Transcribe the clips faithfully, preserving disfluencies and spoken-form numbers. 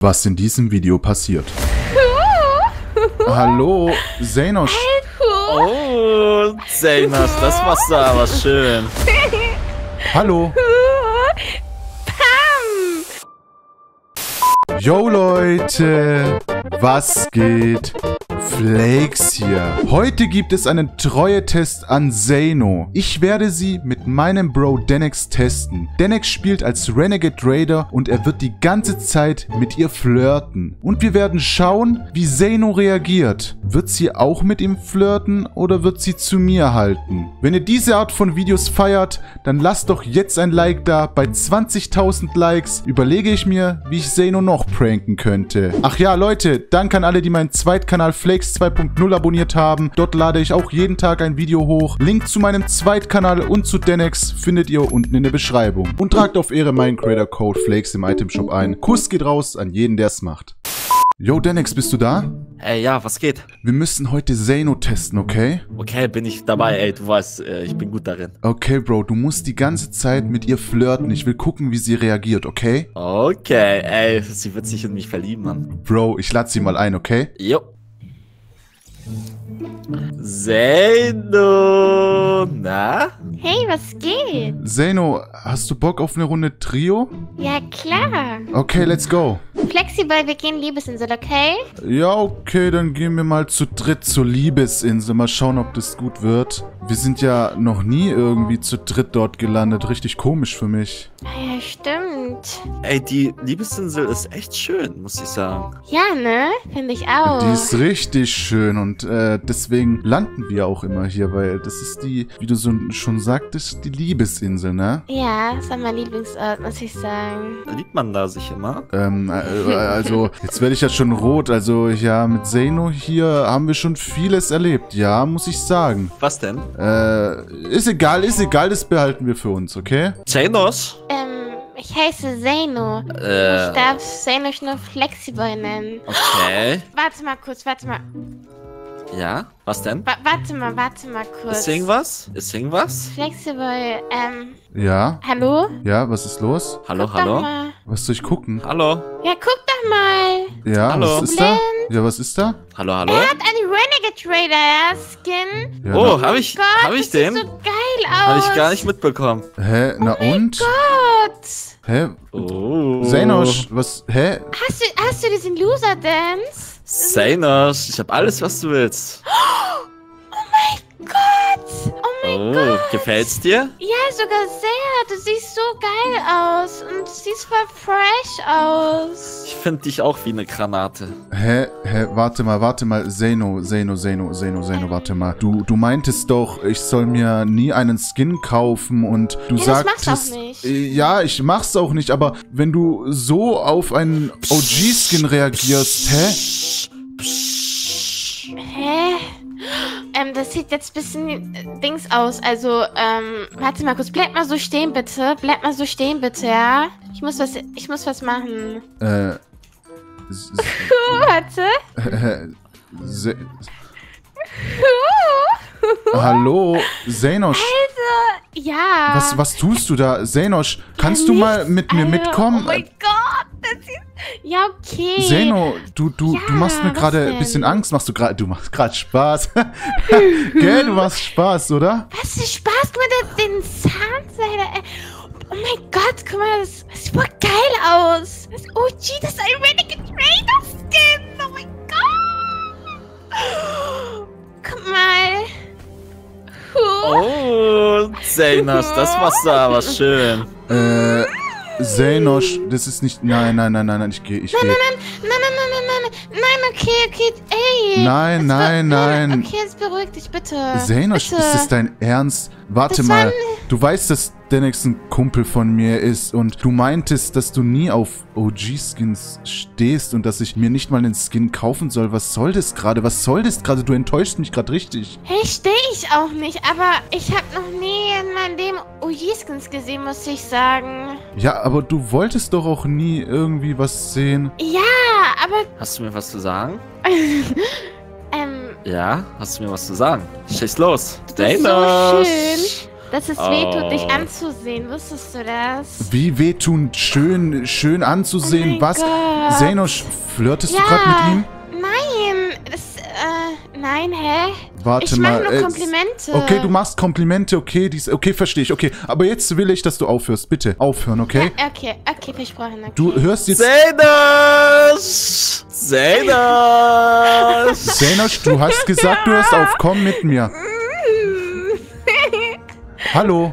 was in diesem Video passiert. Hallo, Xenos. Oh, Xenos, das machst du aber schön. Hallo. Yo Leute, was geht? Flakes hier. Heute gibt es einen Treue-Test an Xeno. Ich werde sie mit meinem Bro Dennex testen. Dennex spielt als Renegade Raider und er wird die ganze Zeit mit ihr flirten. Und wir werden schauen, wie Xeno reagiert. Wird sie auch mit ihm flirten oder wird sie zu mir halten? Wenn ihr diese Art von Videos feiert, dann lasst doch jetzt ein Like da. Bei zwanzigtausend Likes überlege ich mir, wie ich Xeno noch pranken könnte. Ach ja, Leute, danke an alle, die meinen Zweitkanal Flakes zwei punkt null abonniert haben. Dort lade ich auch jeden Tag ein Video hoch. Link zu meinem Zweitkanal und zu Dennex findet ihr unten in der Beschreibung. Und tragt auf Ehre meinen Creator Code Flakes im Itemshop ein. Kuss geht raus an jeden, der es macht. Yo, Dennex, bist du da? Ey, ja, was geht? Wir müssen heute Xeno testen, okay? Okay, bin ich dabei, ey, du weißt, äh, ich bin gut darin. Okay, Bro, du musst die ganze Zeit mit ihr flirten. Ich will gucken, wie sie reagiert, okay? Okay, ey, sie wird sich in mich verlieben, Mann. Bro, ich lade sie mal ein, okay? Jo. Xeno, na? Hey, was geht? Xeno, hast du Bock auf eine Runde Trio? Ja, klar. Okay, let's go. Flexibel, wir gehen Liebesinsel, okay? Ja, okay, dann gehen wir mal zu dritt zur Liebesinsel. Mal schauen, ob das gut wird. Wir sind ja noch nie irgendwie zu dritt dort gelandet. Richtig komisch für mich. Ja, stimmt. Ey, die Liebesinsel ist echt schön, muss ich sagen. Ja, ne? Finde ich auch. Die ist richtig schön und äh, deswegen landen wir auch immer hier, weil das ist die, wie du so schon sagtest, die Liebesinsel, ne? Ja, das war mein Lieblingsort, muss ich sagen. Liebt man da sich immer? Ähm, äh, also, jetzt werde ich ja schon rot. Also, ja, mit Xeno hier haben wir schon vieles erlebt. Ja, muss ich sagen. Was denn? Äh, ist egal, ist egal, das behalten wir für uns, okay? Xenos? Ähm, ich heiße Xeno. Äh. Ich darf Xeno nur Flexibel nennen. Okay. Warte mal kurz, warte mal. Ja, was denn? Wa warte mal, warte mal kurz. Ist irgendwas? Ist irgendwas? Flexibel, ähm, Ja? hallo? Ja, was ist los? Hallo, Guck hallo? Doch mal. Was soll ich gucken? Hallo? Ja, guck doch mal. Ja, Hallo? was ist da? Ja, was ist da? Hallo, hallo? Er hat einen Renegade Raider Skin. Ja, Oh, na, hab ich, Gott, hab ich das den? sieht so geil aus. Hab ich gar nicht mitbekommen. hä? Na und? Gott. Hä? Oh. Xenos, was? Hä? Hast du, hast du diesen Loser-Dance? Xenos, ich hab alles, was du willst. Oh mein Gott. Oh mein Oh, Gott. gefällt's dir? Ja, sogar sehr. Du siehst so geil aus. Und du siehst voll fresh aus. Ich find dich auch wie eine Granate. Hä? Hä? Warte mal, warte mal. Xeno, Xeno, Xeno, Xeno, Xeno, warte mal. Du, du meintest doch, ich soll mir nie einen Skin kaufen und du Ja, das sagtest... machst du auch nicht. Äh, Ja, ich mach's auch nicht, aber wenn du so auf einen O G-Skin reagierst, hä? Hä? Ähm, das sieht jetzt ein bisschen äh, Dings aus. Also, ähm, warte mal kurz. Bleib mal so stehen, bitte. Bleib mal so stehen, bitte, ja? Ich muss was, ich muss was machen. Äh... s- s- Warte. äh, Se Hallo, Xenos. Ja. Was, was tust du da? Xenos, kannst du nichts, mal mit mir Alter. mitkommen? Oh mein Gott. Das ist... Ja, okay. Xeno, du, du, Ja, du machst mir was gerade ein denn? bisschen Angst. Machst du gerade, du machst gerade Spaß. Gell, du machst Spaß, oder? Was für Spaß, guck mal, der- den Zahnseide. äh, Oh mein Gott, guck mal, das, das sieht voll geil aus. Das O G, das ist ein Renegade Raider Skin. Oh mein Gott. Guck mal. Huh. Oh, Xenos, das machst du aber schön. Äh, Xenos, das ist nicht, nein, nein, nein, nein, nein, ich gehe, ich gehe. Nein, nein, nein, nein, nein, nein, nein, okay, okay, ey. Nein, Jetzt nein, be- nein. Okay, jetzt beruhig dich, bitte. Xenos, bitte. ist das dein Ernst? Warte Das mal, war- du weißt, dass Dennex ein Kumpel von mir ist und du meintest, dass du nie auf O G-Skins stehst und dass ich mir nicht mal einen Skin kaufen soll. Was soll das gerade? Was soll das gerade? Du enttäuschst mich gerade richtig. Hey, stehe ich auch nicht, aber ich habe noch nie in meinem Leben O G-Skins gesehen, muss ich sagen. Ja, aber du wolltest doch auch nie irgendwie was sehen. Ja, aber, Hast du mir was zu sagen? ähm, Ja, hast du mir was zu sagen? Schieß los. das ist so Xenos. schön. dass es Oh. wehtut, dich anzusehen. Wusstest du das? Wie wehtun, schön, schön anzusehen. Oh mein Was? Gott. Zenosch, flirtest Ja. du gerade mit ihm? Nein, das, äh, nein, hä? Warte ich mal. mache nur äh, Komplimente. Okay, du machst Komplimente, okay, dies, okay, verstehe ich, okay. Aber jetzt will ich, dass du aufhörst. Bitte, aufhören, okay? Ja, okay, okay, versprochen. Okay. Du hörst jetzt... Zenos! Zenos! Zenosch, du hast gesagt, du hörst auf. Komm mit mir. Hallo.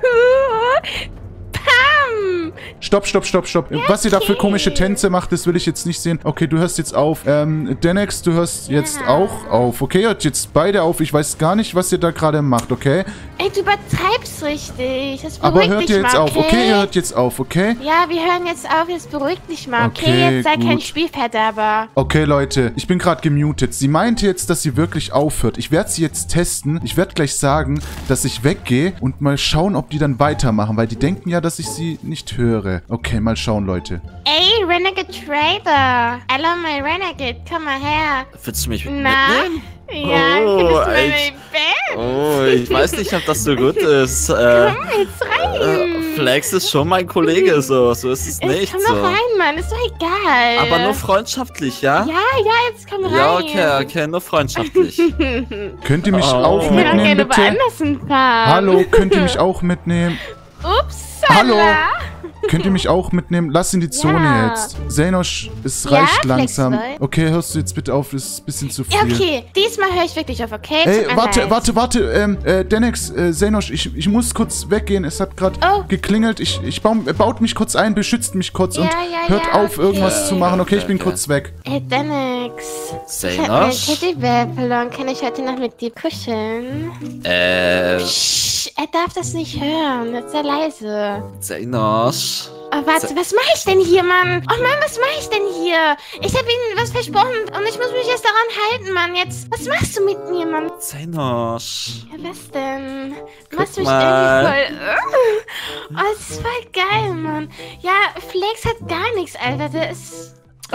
Pam! Stopp, stopp, stopp, stopp. Was ihr da für komische Tänze macht, das will ich jetzt nicht sehen. Okay, du hörst jetzt auf. Ähm, Denex, du hörst jetzt Ja. auch auf. Okay, hört jetzt beide auf. Ich weiß gar nicht, was ihr da gerade macht, okay? Ey, du übertreibst richtig. Das Aber beruhigt hört dich ihr jetzt mal, auf, okay? Ihr hört jetzt auf, okay? Ja, wir hören jetzt auf. Jetzt beruhigt dich mal, okay? Okay, Jetzt sei kein gut. Spielverderber. Okay, Leute, ich bin gerade gemutet. Sie meinte jetzt, dass sie wirklich aufhört. Ich werde sie jetzt testen. Ich werde gleich sagen, dass ich weggehe und mal schauen, ob die dann weitermachen, weil die denken ja, dass ich sie nicht höre. Okay, mal schauen, Leute. Ey, Renegade Trader. I love my Renegade. Komm mal her. Willst du mich Na? mitnehmen? Ja, Oh, findest du meine echt? Band? Oh, ich weiß nicht, ob das so gut ist. Äh, Komm jetzt rein. äh, Flex ist schon mein Kollege, so. So ist es Jetzt nicht. komm So. doch rein, Mann. Ist doch egal. Aber nur freundschaftlich, ja? Ja, ja, jetzt komm rein. Ja, okay, okay, nur freundschaftlich. Könnt ihr mich Oh. auch Ich will auch mitnehmen, gerne bitte? woanders hinfahren. Hallo, könnt ihr mich auch mitnehmen? Ups. Hallo. Könnt ihr mich auch mitnehmen? Lass in die Zone Ja. jetzt. Zenosch, es Ja, reicht langsam. Flexboy? Okay, hörst du jetzt bitte auf, das ist ein bisschen zu viel. Ja, okay. Diesmal höre ich wirklich auf, okay? Ey, Tut mir warte, leid. warte, warte, ähm, äh, Denex, äh, Zenosch, ich, ich muss kurz weggehen. Es hat gerade Oh. geklingelt. Ich, ich baum, äh, baut mich kurz ein, beschützt mich kurz Ja, und ja, hört ja, auf, irgendwas okay. zu machen. Okay, ich bin Okay. kurz weg. Ey, Denix. Ich hab meinen Zenos? Teddybär verloren. Kann ich heute noch mit dir kuscheln? Äh, Psst, er darf das nicht hören. Das ist sehr leise. Zenos? Oh, warte, was mache ich denn hier, Mann? Oh Mann, was mache ich denn hier? Ich habe ihnen was versprochen und ich muss mich jetzt daran halten, Mann. Jetzt, was machst du mit mir, Mann? Zenos? Ja, was denn? Du Guck machst mich mal. irgendwie voll... Oh, das ist voll geil, Mann. Ja, Flex hat gar nichts, Alter. Der ist...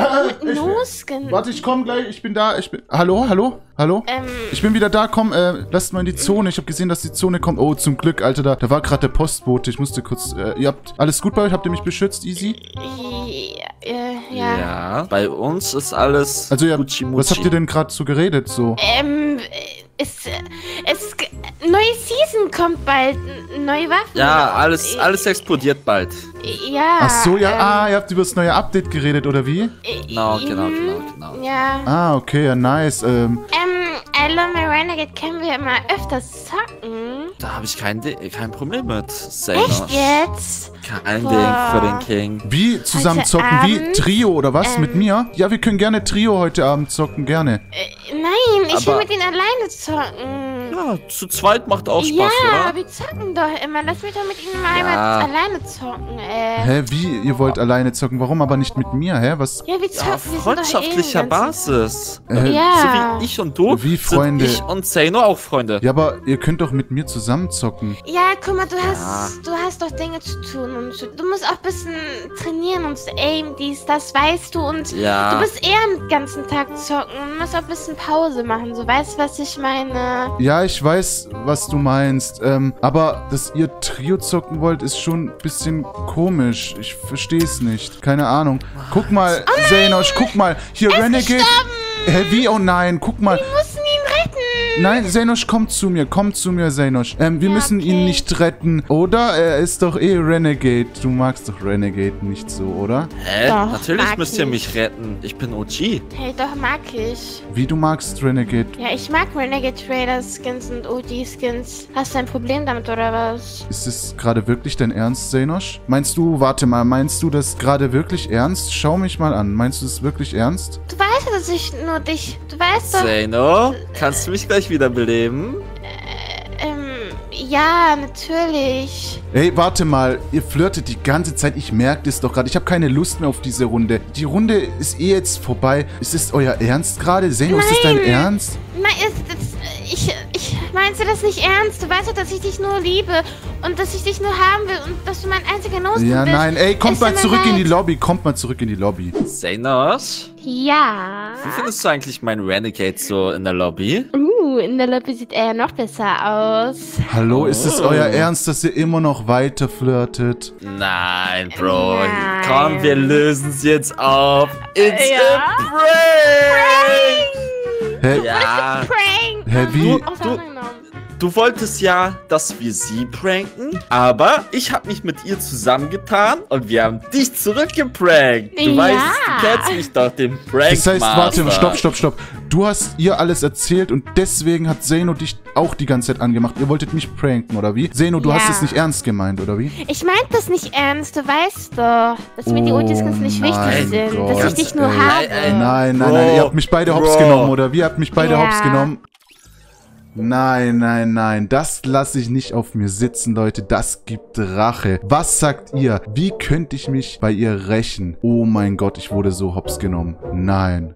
Nosgen. Warte, ich komme gleich. Ich bin da. Ich bin. Hallo, hallo, hallo. Ähm, Ich bin wieder da. Komm, äh, lasst mal in die Zone. Ich habe gesehen, dass die Zone kommt. Oh, zum Glück, Alter. Da, da war gerade der Postbote. Ich musste kurz. Äh, ihr habt alles gut bei euch? Habt ihr mich beschützt, easy? ja, äh, ja. Ja, bei uns ist alles Also ja. Gucci Was habt ihr denn gerade so geredet? So. Ähm, es, es, neue Season kommt bald, n- neue Waffen. Ja, alles, alles explodiert bald. Ja. Ach so, ja. ähm, Ah, ihr habt über das neue Update geredet oder wie? Genau, genau, mhm, genau, genau. Ja. Ah, okay, ja, nice. Ähm, Ähm, I Love My Renegade können wir mal öfters zocken. Da habe ich kein, Di- kein Problem mit. Zenos. Echt jetzt? Kein Boah. Ding für den King. wie zusammen Heute zocken? Wie Abend? Trio oder was? Ähm. Mit mir? Ja, wir können gerne Trio heute Abend zocken, gerne. Äh, nein, ich will Aber- mit ihnen alleine zocken. Ja, zu zweit macht auch Spaß, ja, oder? wir zocken doch immer. Lass mich doch mit ihnen mal Ja. einmal alleine zocken, ey. Hä, wie? Ihr wollt alleine zocken? Warum aber nicht mit mir? Hä, was? Ja, wir zocken. Ja, wir sind doch eh freundschaftlicher den ganzen- Basis. Äh, So Ja. wie ich und du Wie Freunde. sind ich und Zeno auch Freunde. Ja, aber ihr könnt doch mit mir zusammen zocken. Ja, guck mal, du hast, du hast doch Dinge zu tun und so. Du musst auch ein bisschen trainieren und so aim, dies, das, weißt du. Und Ja. du bist eher den ganzen Tag zocken und musst auch ein bisschen Pause machen. So, weißt du, was ich meine? Ja, ich weiß, was du meinst. Ähm, aber dass ihr Trio zocken wollt, ist schon ein bisschen komisch. Ich verstehe es nicht. Keine Ahnung. Guck mal, Oh Zenosch, guck mal. Hier, Renegade. gestorben. Hä, wie? Oh nein, guck mal. Wir mussten ihn retten. Nein, Zenosch, komm zu mir. Komm zu mir, Zenosch. Ähm, wir Ja, müssen ihn okay. nicht retten. Oder? Er ist doch eh Renegade. Du magst doch Renegade nicht so, oder? Hä? Doch, Natürlich mag müsst ihr ich. mich retten. Ich bin O G. Hey, doch, mag ich. Wie du magst Renegade. Ja, ich mag Renegade Trader Skins und O G Skins. Hast du ein Problem damit, oder was? Ist es gerade wirklich dein Ernst, Zenosch? Meinst du, warte mal, meinst du das gerade wirklich ernst? Schau mich mal an. Meinst du es wirklich ernst? Du weißt, dass ich nur dich... Du weißt doch... Zeno, kannst du mich gleich wiederbeleben? Ähm, ja, natürlich. Ey, warte mal, ihr flirtet die ganze Zeit, ich merke das doch gerade. Ich habe keine Lust mehr auf diese Runde. Die Runde ist eh jetzt vorbei. Ist es euer Ernst gerade? Zeno, ist das dein Nein. Ernst? Nein, es, es, ich, ich meinst du das nicht ernst? Du weißt doch, dass ich dich nur liebe und dass ich dich nur haben will und dass du mein einziger Nosebum Ja, bist. nein, ey, kommt Es mal tut mir zurück in die leid. Lobby. Kommt mal zurück in die Lobby. Zenos, Ja. wie findest du eigentlich meinen Renegade so in der Lobby? Uh, Uh, in der Lobby sieht er ja noch besser aus. Hallo, ist es Oh. euer Ernst, dass ihr immer noch weiter flirtet? Nein, Bro. Nein. Komm, wir lösen es jetzt auf. It's Ja. a prank! Hä? Ja. Prank! Hä, wie? Du- Auseinandergenommen. Du wolltest ja, dass wir sie pranken, aber ich habe mich mit ihr zusammengetan und wir haben dich zurückgeprankt. Du Ja. weißt, du kennst mich doch, den Prank Das heißt, warte, stopp, stopp, stopp. Du hast ihr alles erzählt und deswegen hat Zeno dich auch die ganze Zeit angemacht. Ihr wolltet mich pranken, oder wie? Zeno, du Ja. hast es nicht ernst gemeint, oder wie? Ich meinte das nicht ernst, du weißt doch, dass mir die Oh Ultis nicht mein wichtig sind, Gott, dass ich dich nur ey. habe. Ey, ey. Nein, nein, Bro, nein, ihr habt mich beide hops Bro. genommen, oder wie? Ihr habt mich beide Ja. hops genommen? Nein, nein, nein, das lasse ich nicht auf mir sitzen, Leute. Das gibt Rache. Was sagt ihr? Wie könnte ich mich bei ihr rächen? Oh mein Gott, ich wurde so hops genommen. Nein.